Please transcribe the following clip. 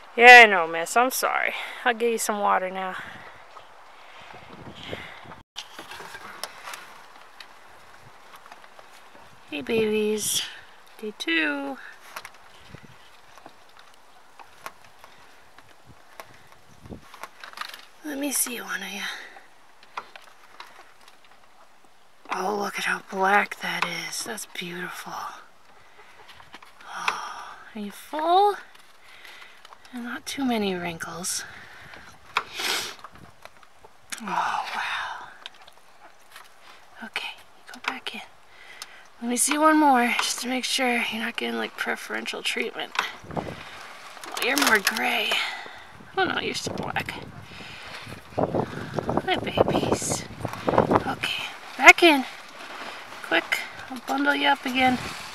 Yeah, I know, miss. I'm sorry. I'll get you some water now. Hey, babies. Day 2. Let me see one of you. Oh, look at how black that is. That's beautiful. Oh, are you full? And not too many wrinkles. Oh, wow. Okay, go back in. Let me see one more, just to make sure you're not getting like preferential treatment. Oh, you're more gray. Oh no, you're still black. Hi, babies. Okay, back in. Quick, I'll bundle you up again.